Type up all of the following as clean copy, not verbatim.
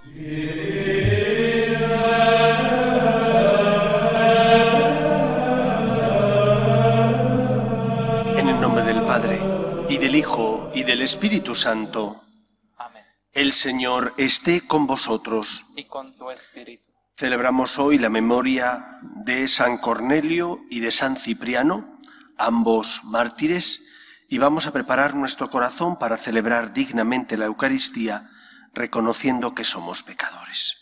En el nombre del Padre, y del Hijo, y del Espíritu Santo. Amén. El Señor esté con vosotros. Y con tu espíritu. Celebramos hoy la memoria de San Cornelio y de San Cipriano, ambos mártires, y vamos a preparar nuestro corazón para celebrar dignamente la Eucaristía, reconociendo que somos pecadores.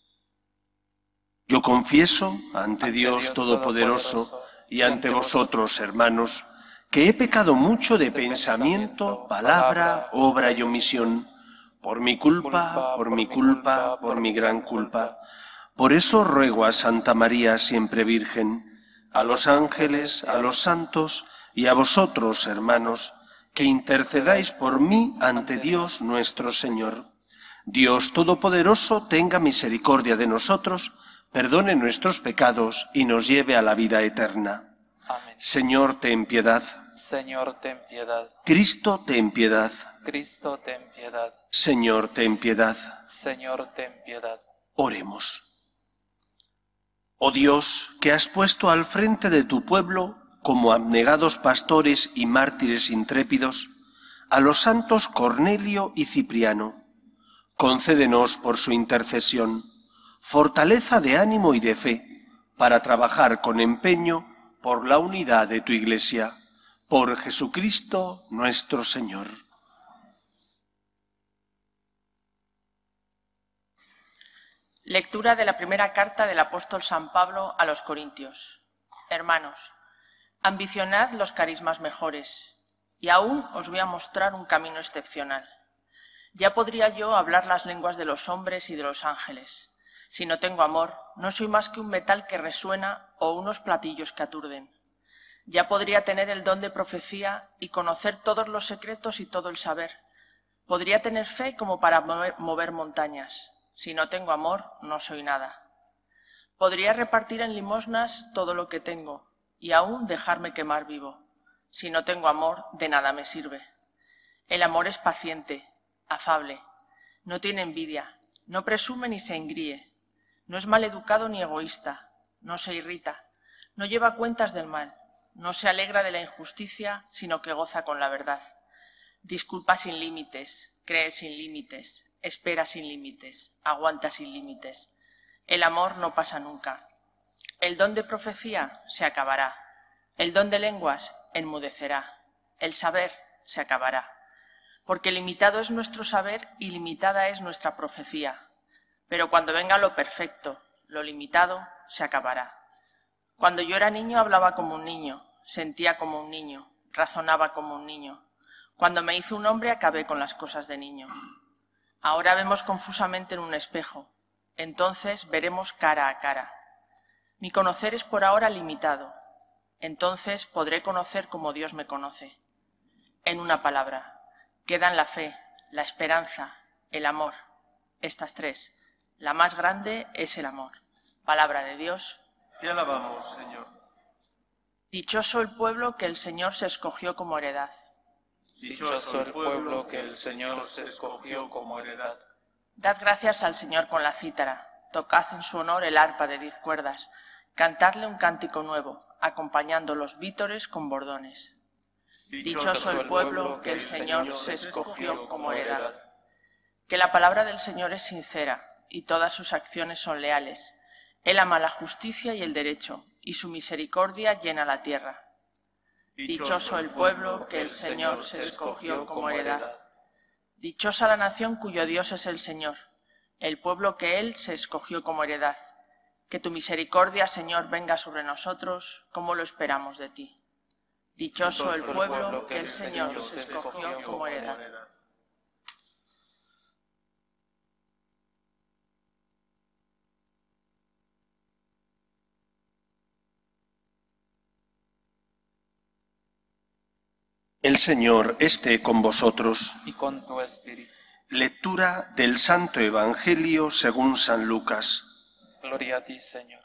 Yo confieso ante Dios Todopoderoso y ante vosotros, hermanos, que he pecado mucho de pensamiento, palabra, obra y omisión, por mi culpa, por mi gran culpa. Por eso ruego a Santa María, siempre Virgen, a los ángeles, a los santos y a vosotros, hermanos, que intercedáis por mí ante Dios nuestro Señor. Dios Todopoderoso tenga misericordia de nosotros, perdone nuestros pecados y nos lleve a la vida eterna. Amén. Señor, ten piedad. Señor, ten piedad. Cristo, ten piedad. Cristo, ten piedad. Señor, ten piedad. Señor, ten piedad. Oremos. Oh Dios, que has puesto al frente de tu pueblo, como abnegados pastores y mártires intrépidos, a los santos Cornelio y Cipriano, concédenos por su intercesión fortaleza de ánimo y de fe para trabajar con empeño por la unidad de tu Iglesia. Por Jesucristo nuestro Señor. Lectura de la primera carta del apóstol San Pablo a los Corintios. Hermanos, ambicionad los carismas mejores, y aún os voy a mostrar un camino excepcional. Ya podría yo hablar las lenguas de los hombres y de los ángeles. Si no tengo amor, no soy más que un metal que resuena o unos platillos que aturden. Ya podría tener el don de profecía y conocer todos los secretos y todo el saber. Podría tener fe como para mover montañas. Si no tengo amor, no soy nada. Podría repartir en limosnas todo lo que tengo y aún dejarme quemar vivo. Si no tengo amor, de nada me sirve. El amor es paciente, afable, no tiene envidia, no presume ni se engríe, no es maleducado ni egoísta, no se irrita, no lleva cuentas del mal, no se alegra de la injusticia, sino que goza con la verdad. Disculpa sin límites, cree sin límites, espera sin límites, aguanta sin límites. El amor no pasa nunca. El don de profecía se acabará. El don de lenguas enmudecerá. El saber se acabará. Porque limitado es nuestro saber y limitada es nuestra profecía. Pero cuando venga lo perfecto, lo limitado se acabará. Cuando yo era niño hablaba como un niño, sentía como un niño, razonaba como un niño. Cuando me hice un hombre acabé con las cosas de niño. Ahora vemos confusamente en un espejo, entonces veremos cara a cara. Mi conocer es por ahora limitado, entonces podré conocer como Dios me conoce. En una palabra, quedan la fe, la esperanza, el amor. Estas tres. La más grande es el amor. Palabra de Dios. Te alabamos, Señor. Dichoso el pueblo que el Señor se escogió como heredad. Dichoso el pueblo que el Señor se escogió como heredad. Dad gracias al Señor con la cítara, tocad en su honor el arpa de 10 cuerdas, cantadle un cántico nuevo, acompañando los vítores con bordones. Dichoso el pueblo que el Señor se escogió como heredad. Que la palabra del Señor es sincera y todas sus acciones son leales. Él ama la justicia y el derecho, y su misericordia llena la tierra. Dichoso el pueblo que el Señor se escogió como heredad. Dichosa la nación cuyo Dios es el Señor, el pueblo que Él se escogió como heredad. Que tu misericordia, Señor, venga sobre nosotros, como lo esperamos de ti. Dichoso el pueblo que el Señor se escogió como heredad. El Señor esté con vosotros. Y con tu espíritu. Lectura del Santo Evangelio según San Lucas. Gloria a ti, Señor.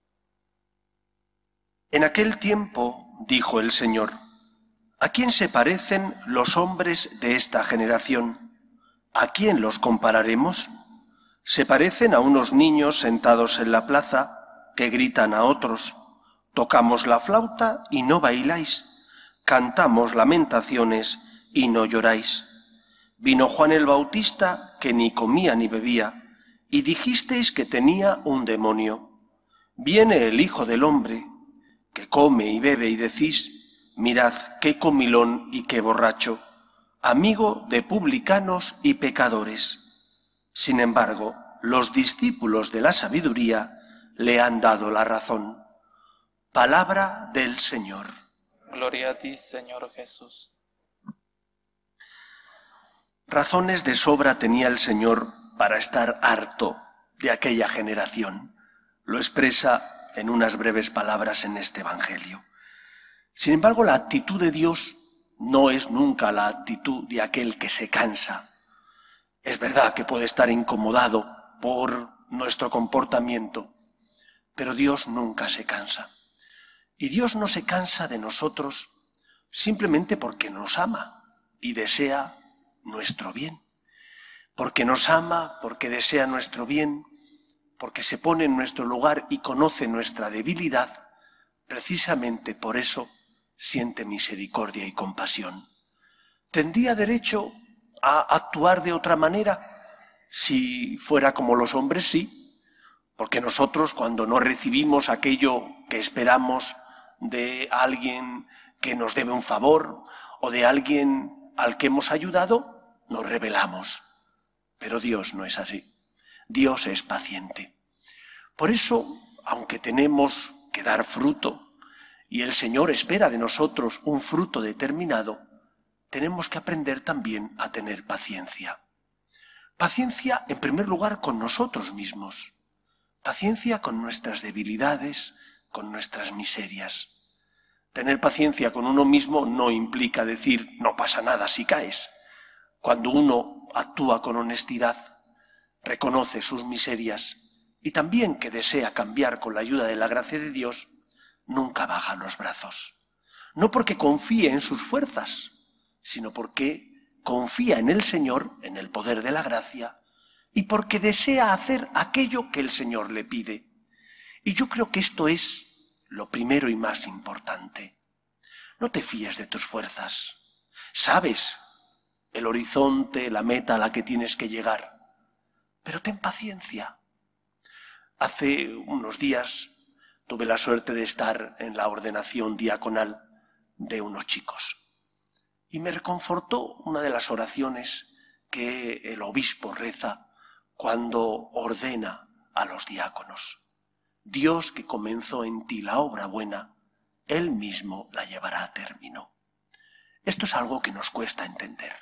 En aquel tiempo dijo el Señor: ¿A quién se parecen los hombres de esta generación? ¿A quién los compararemos? Se parecen a unos niños sentados en la plaza que gritan a otros: tocamos la flauta y no bailáis, cantamos lamentaciones y no lloráis. Vino Juan el Bautista, que ni comía ni bebía, y dijisteis que tenía un demonio. Viene el Hijo del Hombre, que come y bebe, y decís: mirad qué comilón y qué borracho, amigo de publicanos y pecadores. Sin embargo, los discípulos de la sabiduría le han dado la razón. Palabra del Señor. Gloria a ti, Señor Jesús. Razones de sobra tenía el Señor para estar harto de aquella generación. Lo expresa en unas breves palabras en este Evangelio. Sin embargo, la actitud de Dios no es nunca la actitud de aquel que se cansa. Es verdad que puede estar incomodado por nuestro comportamiento, pero Dios nunca se cansa. Y Dios no se cansa de nosotros simplemente porque nos ama y desea nuestro bien. Porque nos ama, porque desea nuestro bien, porque se pone en nuestro lugar y conoce nuestra debilidad, precisamente por eso siente misericordia y compasión. ¿Tendría derecho a actuar de otra manera? Si fuera como los hombres, sí, porque nosotros cuando no recibimos aquello que esperamos de alguien que nos debe un favor o de alguien al que hemos ayudado, nos rebelamos. Pero Dios no es así. Dios es paciente. Por eso, aunque tenemos que dar fruto y el Señor espera de nosotros un fruto determinado, tenemos que aprender también a tener paciencia. Paciencia, en primer lugar, con nosotros mismos. Paciencia con nuestras debilidades, con nuestras miserias. Tener paciencia con uno mismo no implica decir no pasa nada si caes. Cuando uno actúa con honestidad, reconoce sus miserias y también que desea cambiar con la ayuda de la gracia de Dios, nunca baja los brazos. No porque confíe en sus fuerzas, sino porque confía en el Señor, en el poder de la gracia, y porque desea hacer aquello que el Señor le pide. Y yo creo que esto es lo primero y más importante. No te fíes de tus fuerzas. Sabes el horizonte, la meta a la que tienes que llegar, pero ten paciencia. Hace unos días tuve la suerte de estar en la ordenación diaconal de unos chicos. Y me reconfortó una de las oraciones que el obispo reza cuando ordena a los diáconos. Dios que comenzó en ti la obra buena, Él mismo la llevará a término. Esto es algo que nos cuesta entender.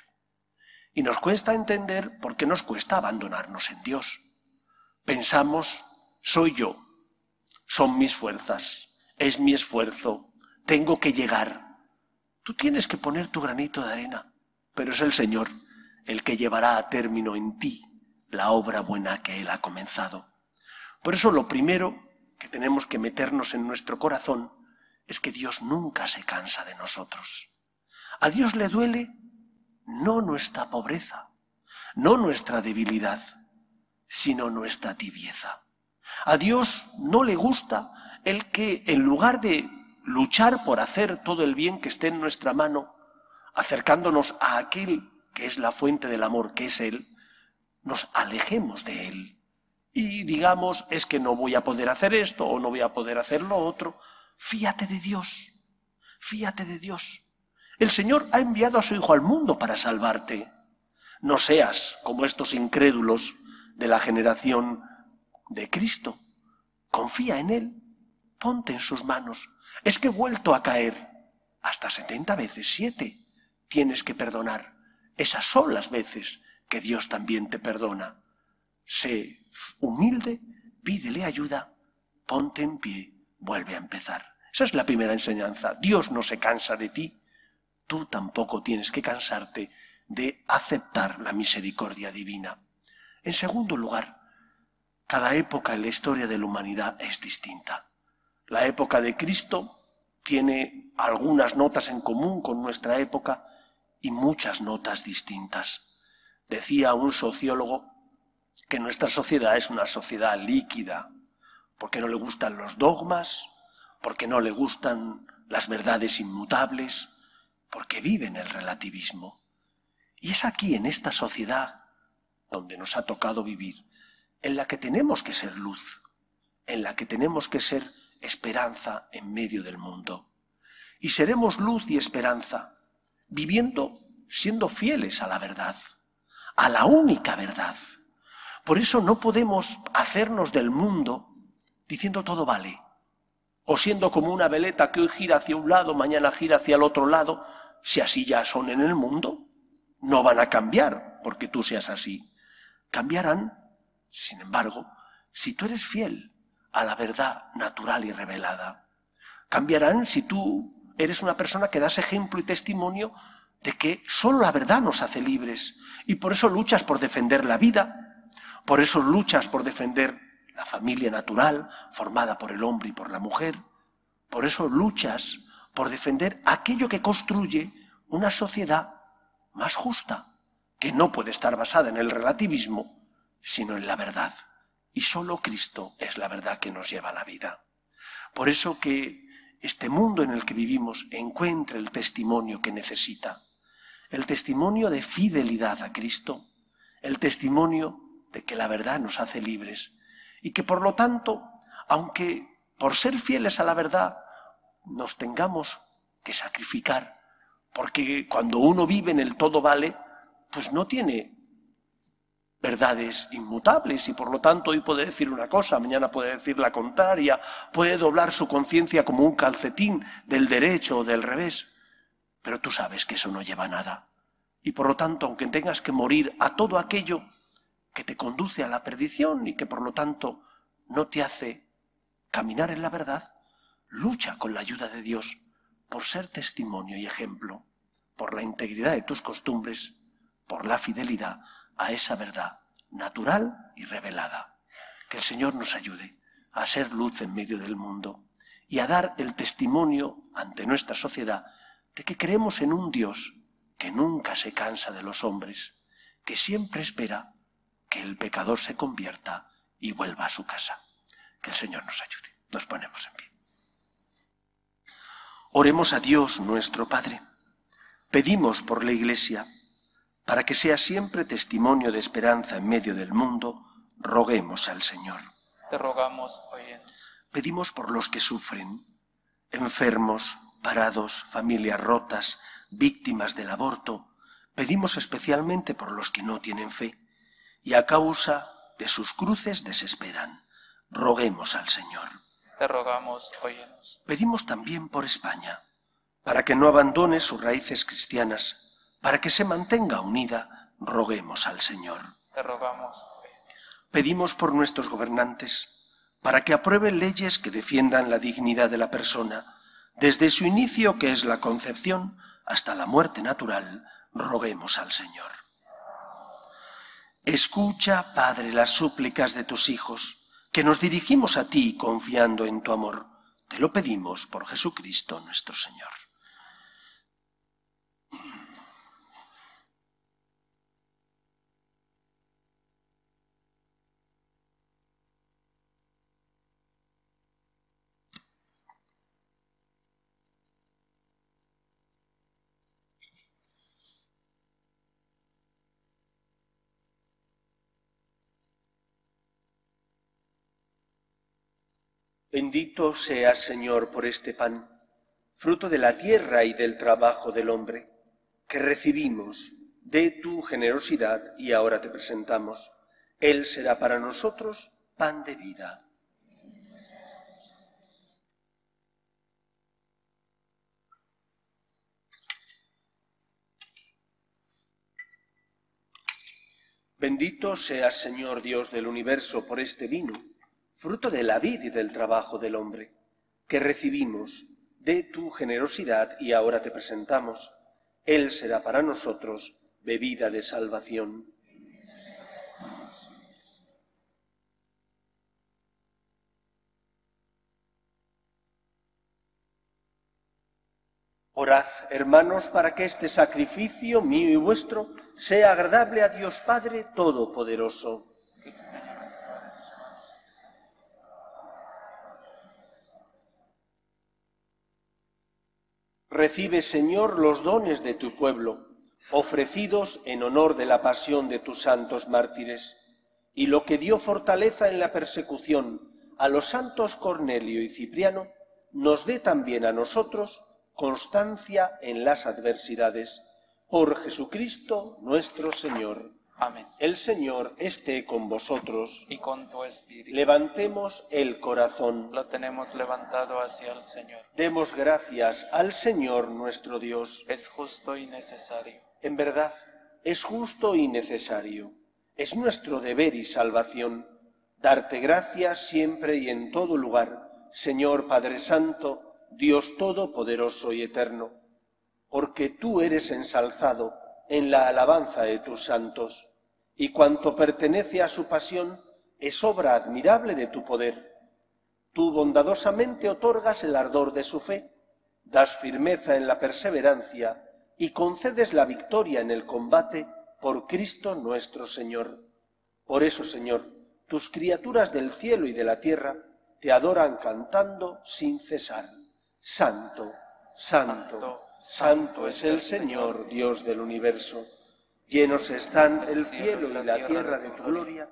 Y nos cuesta entender porque nos cuesta abandonarnos en Dios. Pensamos, soy yo, son mis fuerzas, es mi esfuerzo, tengo que llegar. Tú tienes que poner tu granito de arena, pero es el Señor el que llevará a término en ti la obra buena que Él ha comenzado. Por eso lo primero que tenemos que meternos en nuestro corazón es que Dios nunca se cansa de nosotros. A Dios le duele no nuestra pobreza, no nuestra debilidad, sino nuestra tibieza. A Dios no le gusta el que en lugar de luchar por hacer todo el bien que esté en nuestra mano, acercándonos a aquel que es la fuente del amor, que es Él, nos alejemos de Él y digamos, es que no voy a poder hacer esto o no voy a poder hacer lo otro. Fíate de Dios, fíate de Dios. El Señor ha enviado a su Hijo al mundo para salvarte. No seas como estos incrédulos de la generación de Cristo. Confía en Él, ponte en sus manos. Es que he vuelto a caer. Hasta 70 veces 7 tienes que perdonar. Esas son las veces que Dios también te perdona. Sé humilde, pídele ayuda, ponte en pie, vuelve a empezar. Esa es la primera enseñanza. Dios no se cansa de ti. Tú tampoco tienes que cansarte de aceptar la misericordia divina. En segundo lugar, cada época en la historia de la humanidad es distinta. La época de Cristo tiene algunas notas en común con nuestra época y muchas notas distintas. Decía un sociólogo que nuestra sociedad es una sociedad líquida, porque no le gustan los dogmas, porque no le gustan las verdades inmutables, porque vive en el relativismo. Y es aquí, en esta sociedad, donde nos ha tocado vivir, en la que tenemos que ser luz, en la que tenemos que ser esperanza en medio del mundo. Y seremos luz y esperanza, viviendo, siendo fieles a la verdad, a la única verdad. Por eso no podemos hacernos del mundo diciendo todo vale, o siendo como una veleta que hoy gira hacia un lado, mañana gira hacia el otro lado. Si así ya son en el mundo, no van a cambiar porque tú seas así. Cambiarán, sin embargo, si tú eres fiel a la verdad natural y revelada. Cambiarán si tú eres una persona que das ejemplo y testimonio de que solo la verdad nos hace libres, y por eso luchas por defender la vida, por eso luchas por defender la familia natural formada por el hombre y por la mujer, por eso luchas por defender aquello que construye una sociedad más justa, que no puede estar basada en el relativismo, sino en la verdad. Y solo Cristo es la verdad que nos lleva a la vida. Por eso que este mundo en el que vivimos encuentre el testimonio que necesita, el testimonio de fidelidad a Cristo, el testimonio de que la verdad nos hace libres y que por lo tanto, aunque por ser fieles a la verdad nos tengamos que sacrificar, porque cuando uno vive en el todo vale, pues no tiene verdades inmutables y por lo tanto hoy puede decir una cosa, mañana puede decir la contraria, puede doblar su conciencia como un calcetín del derecho o del revés, pero tú sabes que eso no lleva a nada. Y por lo tanto, aunque tengas que morir a todo aquello que te conduce a la perdición y que por lo tanto no te hace caminar en la verdad, lucha con la ayuda de Dios por ser testimonio y ejemplo, por la integridad de tus costumbres, por la fidelidad a esa verdad natural y revelada. Que el Señor nos ayude a ser luz en medio del mundo y a dar el testimonio ante nuestra sociedad de que creemos en un Dios que nunca se cansa de los hombres, que siempre espera que el pecador se convierta y vuelva a su casa. Que el Señor nos ayude. Nos ponemos en pie. Oremos a Dios nuestro Padre. Pedimos por la Iglesia, para que sea siempre testimonio de esperanza en medio del mundo, roguemos al Señor. Te rogamos, óyenos. Pedimos por los que sufren, enfermos, parados, familias rotas, víctimas del aborto. Pedimos especialmente por los que no tienen fe y a causa de sus cruces desesperan. Roguemos al Señor. Te rogamos, óyenos. Pedimos también por España, para que no abandone sus raíces cristianas, para que se mantenga unida, roguemos al Señor. Te rogamos, óyenos. Pedimos por nuestros gobernantes, para que aprueben leyes que defiendan la dignidad de la persona, desde su inicio, que es la concepción, hasta la muerte natural, roguemos al Señor. Escucha, Padre, las súplicas de tus hijos, que nos dirigimos a ti confiando en tu amor. Te lo pedimos por Jesucristo nuestro Señor. Bendito seas, Señor, por este pan, fruto de la tierra y del trabajo del hombre, que recibimos de tu generosidad y ahora te presentamos. Él será para nosotros pan de vida. Bendito seas, Señor Dios del universo, por este vino, fruto de la vid y del trabajo del hombre, que recibimos de tu generosidad y ahora te presentamos. Él será para nosotros bebida de salvación. Orad, hermanos, para que este sacrificio mío y vuestro sea agradable a Dios Padre Todopoderoso. Recibe, Señor, los dones de tu pueblo, ofrecidos en honor de la pasión de tus santos mártires, y lo que dio fortaleza en la persecución a los santos Cornelio y Cipriano, nos dé también a nosotros constancia en las adversidades. Por Jesucristo nuestro Señor. Amén. El Señor esté con vosotros. Y con tu espíritu. Levantemos el corazón. Lo tenemos levantado hacia el Señor. Demos gracias al Señor nuestro Dios. Es justo y necesario. En verdad, es justo y necesario. Es nuestro deber y salvación darte gracias siempre y en todo lugar, Señor Padre Santo, Dios Todopoderoso y Eterno, porque tú eres ensalzado en la alabanza de tus santos, y cuanto pertenece a su pasión es obra admirable de tu poder. Tú bondadosamente otorgas el ardor de su fe, das firmeza en la perseverancia y concedes la victoria en el combate por Cristo nuestro Señor. Por eso, Señor, tus criaturas del cielo y de la tierra te adoran cantando sin cesar. Santo, santo, santo es el Señor, Dios del universo. Llenos están el cielo y la tierra de tu gloria.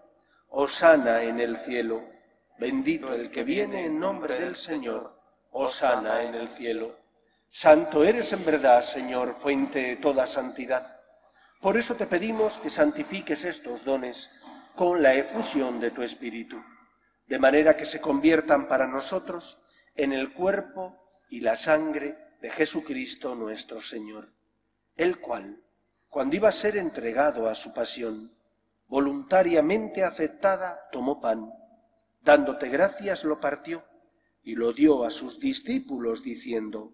Hosana en el cielo. Bendito el que viene en nombre del Señor. Hosana en el cielo. Santo eres en verdad, Señor, fuente de toda santidad. Por eso te pedimos que santifiques estos dones con la efusión de tu Espíritu, de manera que se conviertan para nosotros en el cuerpo y la sangre de Jesucristo nuestro Señor, el cual, cuando iba a ser entregado a su pasión, voluntariamente aceptada, tomó pan, dándote gracias lo partió y lo dio a sus discípulos diciendo: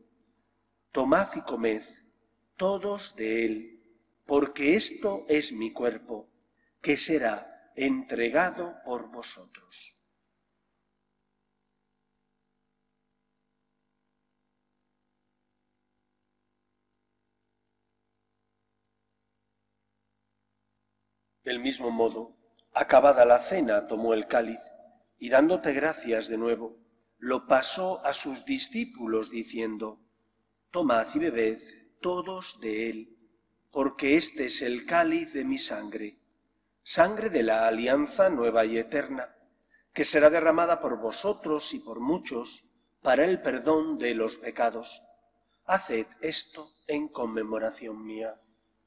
Tomad y comed todos de él, porque esto es mi cuerpo, que será entregado por vosotros. Del mismo modo, acabada la cena, tomó el cáliz, y dándote gracias de nuevo, lo pasó a sus discípulos diciendo: Tomad y bebed todos de él, porque este es el cáliz de mi sangre, sangre de la alianza nueva y eterna, que será derramada por vosotros y por muchos para el perdón de los pecados. Haced esto en conmemoración mía.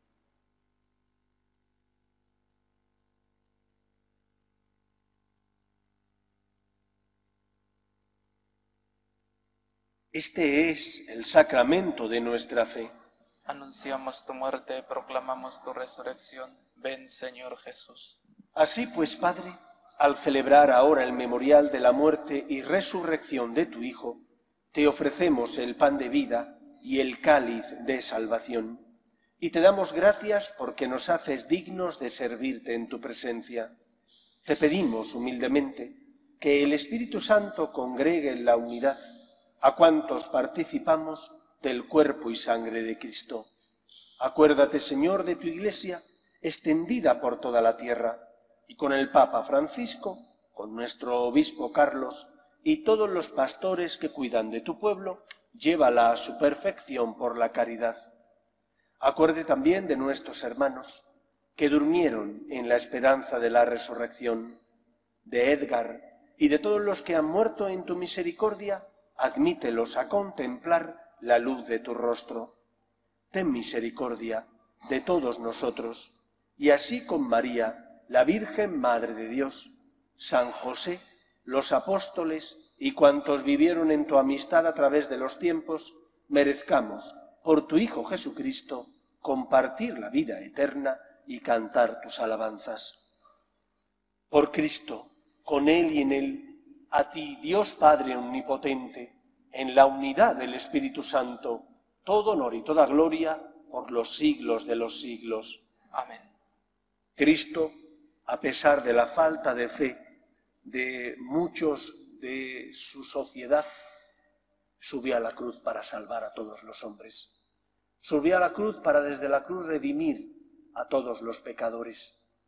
Este es el sacramento de nuestra fe. Anunciamos tu muerte, proclamamos tu resurrección. Ven, Señor Jesús. Así pues, Padre, al celebrar ahora el memorial de la muerte y resurrección de tu Hijo, te ofrecemos el pan de vida y el cáliz de salvación, y te damos gracias porque nos haces dignos de servirte en tu presencia. Te pedimos humildemente que el Espíritu Santo congregue en la unidad a cuantos participamos del cuerpo y sangre de Cristo. Acuérdate, Señor, de tu Iglesia, extendida por toda la tierra, y con el Papa Francisco, con nuestro obispo Carlos y todos los pastores que cuidan de tu pueblo, llévala a su perfección por la caridad. Acuerde también de nuestros hermanos que durmieron en la esperanza de la resurrección, de Edgar y de todos los que han muerto en tu misericordia. Admítelos a contemplar la luz de tu rostro. Ten misericordia de todos nosotros, y así con María, la Virgen Madre de Dios, San José, los apóstoles y cuantos vivieron en tu amistad a través de los tiempos, merezcamos, por tu Hijo Jesucristo, compartir la vida eterna y cantar tus alabanzas. Por Cristo, con Él y en Él, a ti, Dios Padre omnipotente, en la unidad del Espíritu Santo, todo honor y toda gloria por los siglos de los siglos. Amén. Cristo, a pesar de la falta de fe de muchos de su sociedad, subió a la cruz para salvar a todos los hombres. Subió a la cruz para desde la cruz redimir a todos los pecadores.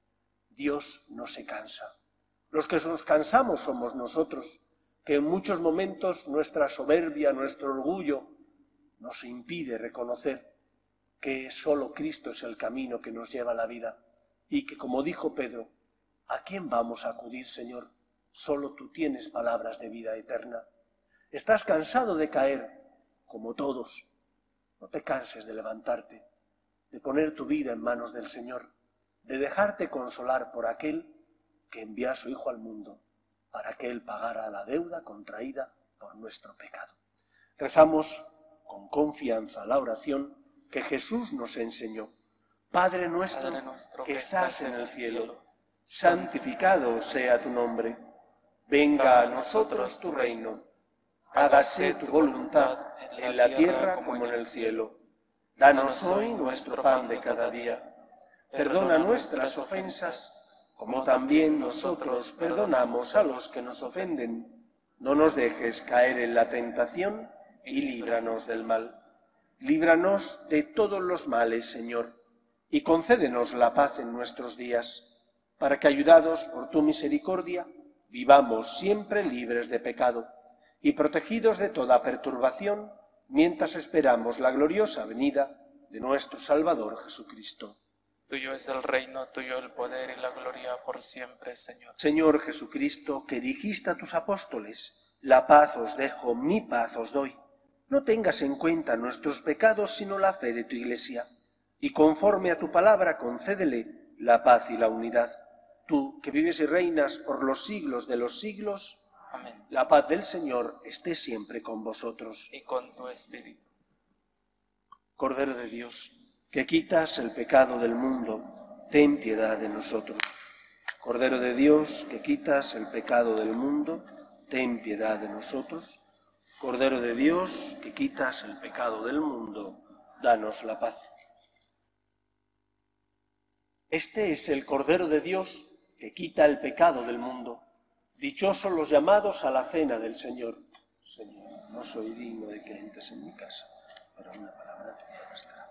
Dios no se cansa. Los que nos cansamos somos nosotros, que en muchos momentos nuestra soberbia, nuestro orgullo, nos impide reconocer que solo Cristo es el camino que nos lleva a la vida y que, como dijo Pedro, ¿a quién vamos a acudir, Señor? Solo tú tienes palabras de vida eterna. ¿Estás cansado de caer? Como todos. No te canses de levantarte, de poner tu vida en manos del Señor, de dejarte consolar por aquel que envía a su Hijo al mundo, para que Él pagara la deuda contraída por nuestro pecado. Rezamos con confianza la oración que Jesús nos enseñó. Padre nuestro que estás en el cielo, santificado sea tu nombre. Venga a nosotros tu reino. Hágase tu voluntad en la tierra como en el cielo. Danos hoy nuestro pan de cada día. Perdona nuestras ofensas, como también nosotros perdonamos a los que nos ofenden. No nos dejes caer en la tentación y líbranos del mal. Líbranos de todos los males, Señor, y concédenos la paz en nuestros días, para que, ayudados por tu misericordia, vivamos siempre libres de pecado y protegidos de toda perturbación, mientras esperamos la gloriosa venida de nuestro Salvador Jesucristo. Tuyo es el reino, tuyo el poder y la gloria por siempre, Señor. Señor Jesucristo, que dijiste a tus apóstoles, la paz os dejo, mi paz os doy. No tengas en cuenta nuestros pecados, sino la fe de tu Iglesia, y conforme a tu palabra concédele la paz y la unidad. Tú, que vives y reinas por los siglos de los siglos, Amén. la paz del Señor esté siempre con vosotros. Y con tu espíritu. Cordero de Dios, que quitas el pecado del mundo, ten piedad de nosotros. Cordero de Dios, que quitas el pecado del mundo, ten piedad de nosotros. Cordero de Dios, que quitas el pecado del mundo, danos la paz. Este es el Cordero de Dios que quita el pecado del mundo. Dichosos los llamados a la cena del Señor. Señor, no soy digno de que entres en mi casa, pero una palabra tuya bastará.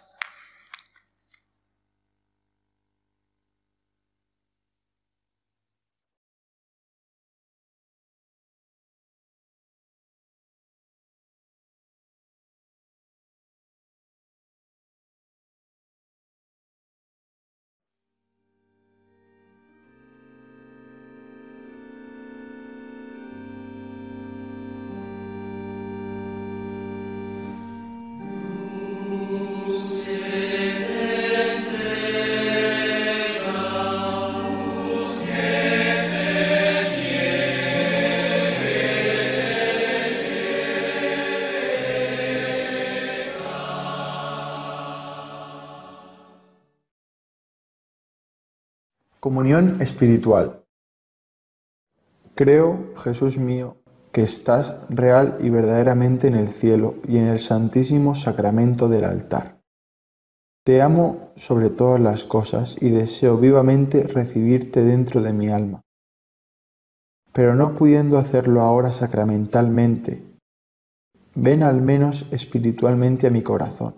Comunión espiritual. Creo, Jesús mío, que estás real y verdaderamente en el cielo y en el santísimo sacramento del altar. Te amo sobre todas las cosas y deseo vivamente recibirte dentro de mi alma. Pero no pudiendo hacerlo ahora sacramentalmente, ven al menos espiritualmente a mi corazón.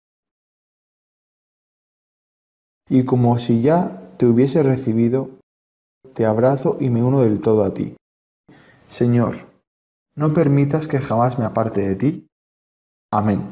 Y como si ya te hubiese recibido, te abrazo y me uno del todo a ti. Señor, no permitas que jamás me aparte de ti. Amén.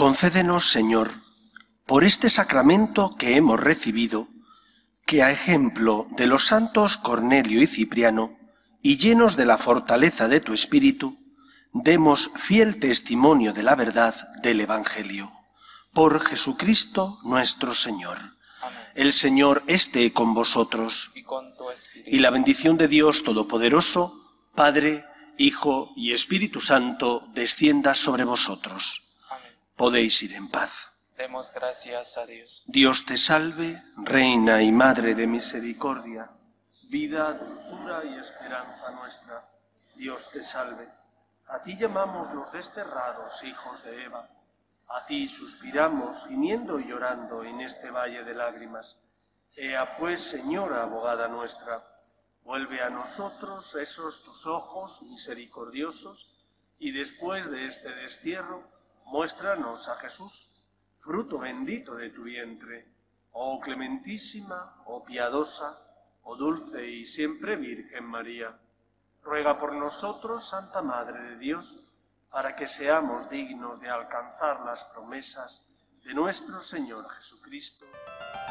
Concédenos, Señor, por este sacramento que hemos recibido, que a ejemplo de los santos Cornelio y Cipriano, y llenos de la fortaleza de tu Espíritu, demos fiel testimonio de la verdad del Evangelio. Por Jesucristo nuestro Señor. Amén. El Señor esté con vosotros. Y con tu espíritu. Y la bendición de Dios Todopoderoso, Padre, Hijo y Espíritu Santo, descienda sobre vosotros. Amén. Podéis ir en paz. Demos gracias a Dios. Dios te salve, Reina y Madre de misericordia, vida, dulzura y esperanza nuestra. Dios te salve. A ti llamamos los desterrados hijos de Eva. A ti suspiramos, gimiendo y llorando en este valle de lágrimas. Ea pues, Señora, abogada nuestra, vuelve a nosotros esos tus ojos misericordiosos, y después de este destierro, muéstranos a Jesús, fruto bendito de tu vientre, oh clementísima, oh piadosa, oh dulce y siempre Virgen María. Ruega por nosotros, Santa Madre de Dios, para que seamos dignos de alcanzar las promesas de nuestro Señor Jesucristo.